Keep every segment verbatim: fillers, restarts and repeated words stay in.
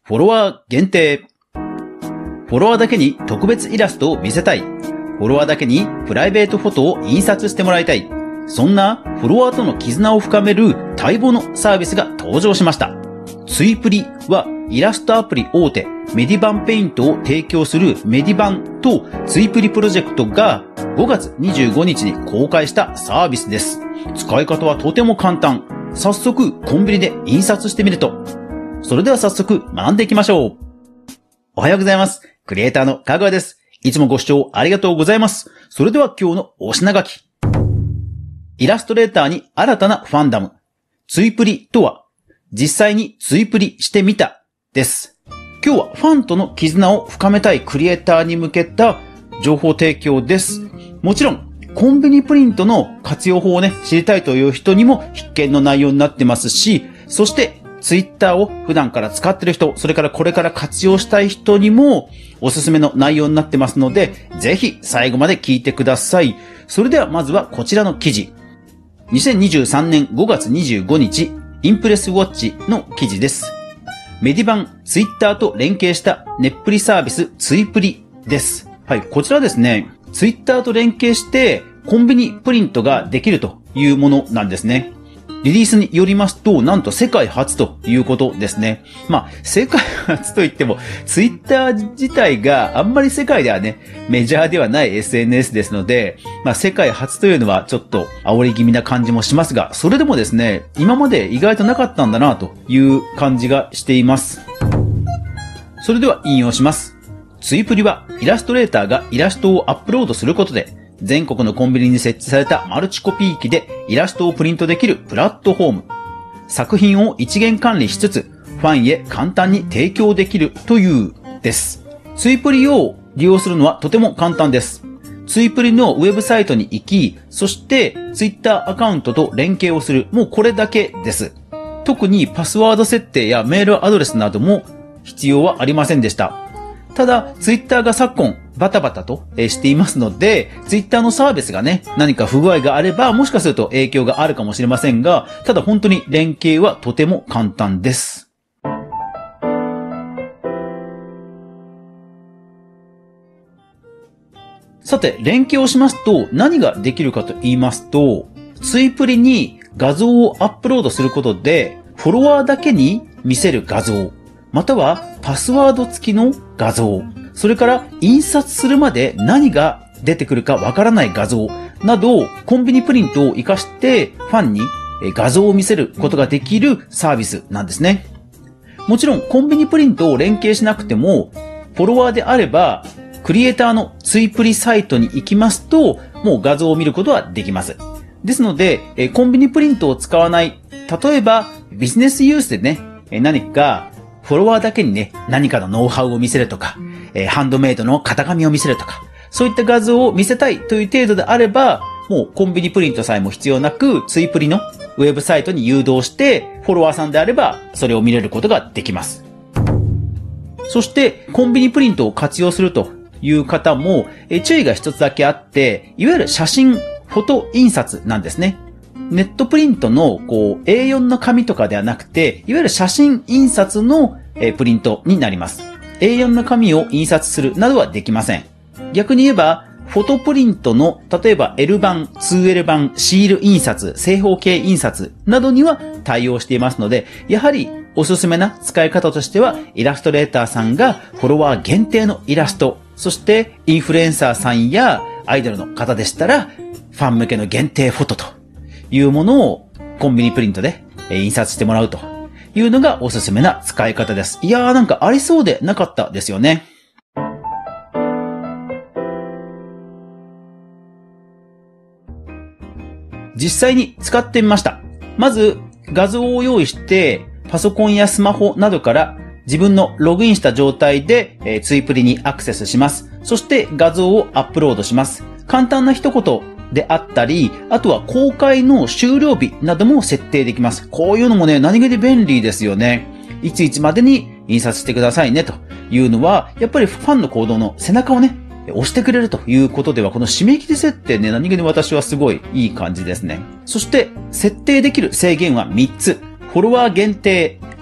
フォロワー限定。フォロワーだけに特別イラストを見せたい。フォロワーだけにプライベートフォトを印刷してもらいたい。そんなフォロワーとの絆を深める待望のサービスが登場しました。ツイプリはイラストアプリ大手メディバンペイントを提供するメディバンとツイプリプロジェクトがごがつにじゅうごにちに公開したサービスです。使い方はとても簡単。早速コンビニで印刷してみると。それでは早速学んでいきましょう。おはようございます。クリエイターのかぐわです。いつもご視聴ありがとうございます。それでは今日のお品書き。イラストレーターに新たなファンダム。ツイプリとは、実際にツイプリしてみたです。今日はファンとの絆を深めたいクリエイターに向けた情報提供です。もちろん、コンビニプリントの活用法をね、知りたいという人にも必見の内容になってますし、そしてツイッターを普段から使っている人、それからこれから活用したい人にもおすすめの内容になってますので、ぜひ最後まで聞いてください。それではまずはこちらの記事。にせんにじゅうさんねんごがつにじゅうごにち、インプレスウォッチの記事です。メディバン、ツイッターと連携したネップリサービスツイプリです。はい、こちらですね、ツイッターと連携してコンビニプリントができるというものなんですね。リリースによりますと、なんと世界初ということですね。まあ、世界初といっても、ツイッター自体があんまり世界ではね、メジャーではない エスエヌエス ですので、まあ、世界初というのはちょっと煽り気味な感じもしますが、それでもですね、今まで意外となかったんだなという感じがしています。それでは引用します。ツイプリはイラストレーターがイラストをアップロードすることで、全国のコンビニに設置されたマルチコピー機でイラストをプリントできるプラットフォーム。作品を一元管理しつつ、ファンへ簡単に提供できるというです。ツイプリを利用するのはとても簡単です。ツイプリのウェブサイトに行き、そしてツイッターアカウントと連携をする。もうこれだけです。特にパスワード設定やメールアドレスなども必要はありませんでした。ただ、ツイッターが昨今バタバタとしていますので、ツイッターのサービスがね、何か不具合があれば、もしかすると影響があるかもしれませんが、ただ本当に連携はとても簡単です。さて、連携をしますと何ができるかと言いますと、ツイプリに画像をアップロードすることで、フォロワーだけに見せる画像、またはパスワード付きの画像、それから印刷するまで何が出てくるかわからない画像など、コンビニプリントを活かしてファンに画像を見せることができるサービスなんですね。もちろんコンビニプリントを連携しなくても、フォロワーであればクリエイターのツイプリサイトに行きますと、もう画像を見ることはできます。ですので、コンビニプリントを使わない、例えばビジネスユースでね、何かフォロワーだけにね、何かのノウハウを見せるとか、えー、ハンドメイドの型紙を見せるとか、そういった画像を見せたいという程度であれば、もうコンビニプリントさえも必要なく、ツイプリのウェブサイトに誘導して、フォロワーさんであれば、それを見れることができます。そして、コンビニプリントを活用するという方も、えー、注意が一つだけあって、いわゆる写真、フォト印刷なんですね。ネットプリントのこう エーよん の紙とかではなくて、いわゆる写真印刷のプリントになります。エーよん の紙を印刷するなどはできません。逆に言えば、フォトプリントの例えば エル 版、ツーエル 版、シール印刷、正方形印刷などには対応していますので、やはりおすすめな使い方としては、イラストレーターさんがフォロワー限定のイラスト、そしてインフルエンサーさんやアイドルの方でしたら、ファン向けの限定フォトというものをコンビニプリントで印刷してもらうというのがおすすめな使い方です。いやーなんかありそうでなかったですよね。実際に使ってみました。まず画像を用意してパソコンやスマホなどから自分のログインした状態で、えー、ツイプリにアクセスします。そして画像をアップロードします。簡単な一言であったり、あとは公開の終了日なども設定できます。こういうのもね、何気に便利ですよね。いついつまでに印刷してくださいねというのは、やっぱりファンの行動の背中をね、押してくれるということでは、この締め切り設定ね、何気に私はすごいいい感じですね。そして、設定できる制限はみっつ。フォロワー限定、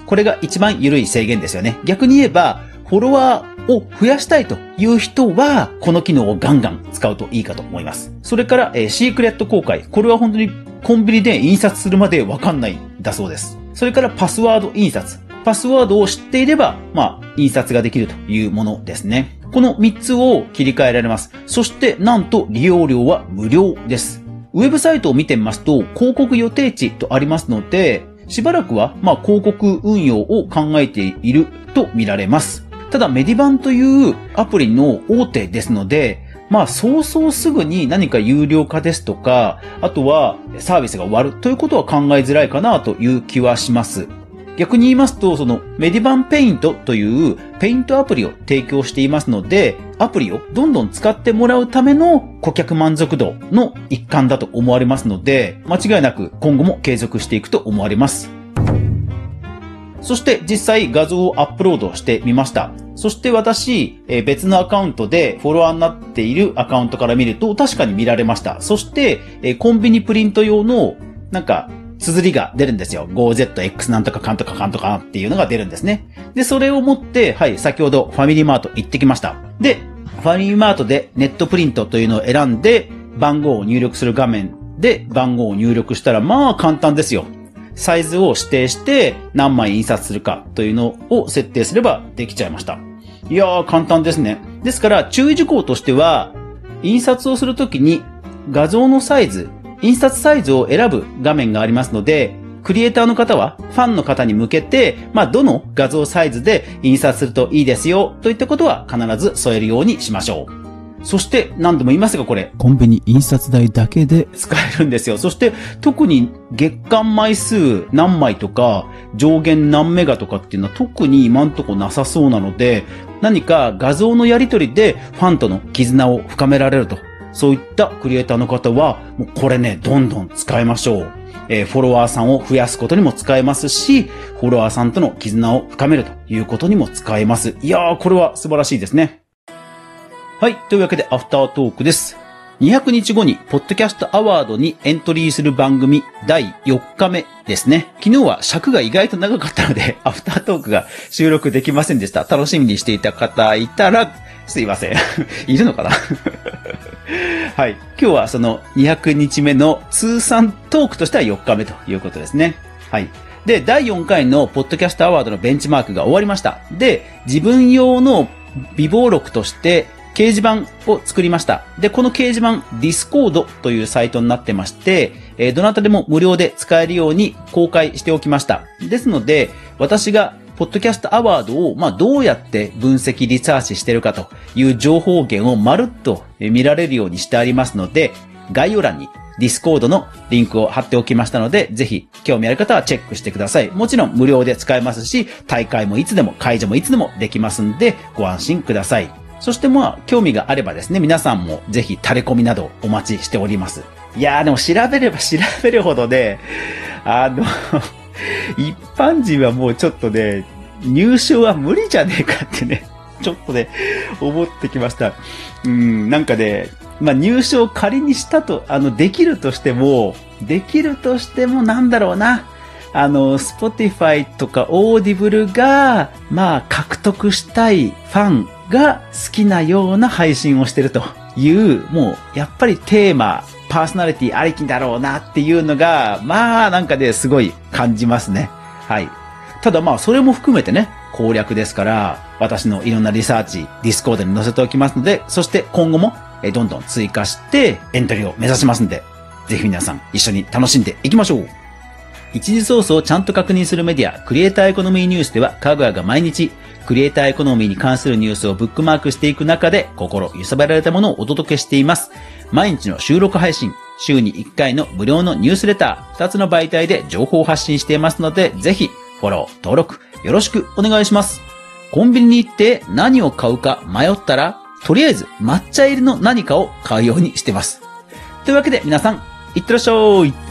これが一番緩い制限ですよね。逆に言えば、フォロワーを増やしたいという人は、この機能をガンガン使うといいかと思います。それから、えー、シークレット公開。これは本当にコンビニで印刷するまでわかんないんだそうです。それからパスワード印刷。パスワードを知っていれば、まあ、印刷ができるというものですね。このみっつを切り替えられます。そして、なんと利用料は無料です。ウェブサイトを見てみますと、広告予定値とありますので、しばらくは、まあ、広告運用を考えていると見られます。ただ、メディバンというアプリの大手ですので、まあ、そうそうすぐに何か有料化ですとか、あとはサービスが終わるということは考えづらいかなという気はします。逆に言いますと、そのメディバンペイントというペイントアプリを提供していますので、アプリをどんどん使ってもらうための顧客満足度の一環だと思われますので、間違いなく今後も継続していくと思われます。そして実際画像をアップロードしてみました。そして私、えー、別のアカウントでフォロワーになっているアカウントから見ると確かに見られました。そして、えー、コンビニプリント用のなんか綴りが出るんですよ。ファイブゼットエックス なんとかかんとかかんとかっていうのが出るんですね。で、それを持って、はい、先ほどファミリーマート行ってきました。で、ファミリーマートでネットプリントというのを選んで、番号を入力する画面で番号を入力したら、まあ簡単ですよ。サイズを指定して何枚印刷するかというのを設定すればできちゃいました。いやー簡単ですね。ですから注意事項としては、印刷をするときに画像のサイズ、印刷サイズを選ぶ画面がありますので、クリエイターの方はファンの方に向けて、まあどの画像サイズで印刷するといいですよといったことは必ず添えるようにしましょう。そして何度も言いますがこれコンビニ印刷代だけで使えるんですよ。そして特に月間枚数何枚とか上限何メガとかっていうのは特に今んとこなさそうなので、何か画像のやり取りでファンとの絆を深められると、そういったクリエイターの方はもうこれねどんどん使いましょう。えー、フォロワーさんを増やすことにも使えますし、フォロワーさんとの絆を深めるということにも使えます。いやーこれは素晴らしいですね。はい。というわけで、アフタートークです。にひゃくにちごに、ポッドキャストアワードにエントリーする番組、だいよっかめですね。昨日は尺が意外と長かったので、アフタートークが収録できませんでした。楽しみにしていた方いたら、すいません。いるのかなはい。今日はそのにひゃくにちめの通算トークとしてはよっかめということですね。はい。で、だいよんかいのポッドキャストアワードのベンチマークが終わりました。で、自分用の備忘録として、掲示板を作りました。で、この掲示板、Discord というサイトになってまして、えー、どなたでも無料で使えるように公開しておきました。ですので、私がポッドキャストアワードを、まあ、どうやって分析リサーチしてるかという情報源をまるっと見られるようにしてありますので、概要欄に Discord のリンクを貼っておきましたので、ぜひ興味ある方はチェックしてください。もちろん無料で使えますし、大会もいつでも解除もいつでもできますんで、ご安心ください。そしてまあ、興味があればですね、皆さんもぜひタレコミなどお待ちしております。いやーでも調べれば調べるほどね、あの、一般人はもうちょっとね、入賞は無理じゃねえかってね、ちょっとね、思ってきました。うん、なんかね、まあ入賞仮にしたと、あの、できるとしても、できるとしてもなんだろうな。あの、Spotify とか Audible が、まあ、獲得したいファンが好きなような配信をしてるという、もう、やっぱりテーマ、パーソナリティありきだろうなっていうのが、まあ、なんかね、すごい感じますね。はい。ただまあ、それも含めてね、攻略ですから、私のいろんなリサーチ、Discord に載せておきますので、そして今後も、えどんどん追加して、エントリーを目指しますんで、ぜひ皆さん一緒に楽しんでいきましょう。一時ソースをちゃんと確認するメディア、クリエイターエコノミーニュースでは、かぐわが毎日、クリエイターエコノミーに関するニュースをブックマークしていく中で、心揺さぶられたものをお届けしています。毎日の収録配信、週にいっかいの無料のニュースレター、ふたつの媒体で情報を発信していますので、ぜひ、フォロー、登録、よろしくお願いします。コンビニに行って何を買うか迷ったら、とりあえず抹茶入りの何かを買うようにしてます。というわけで皆さん、いってらっしゃい。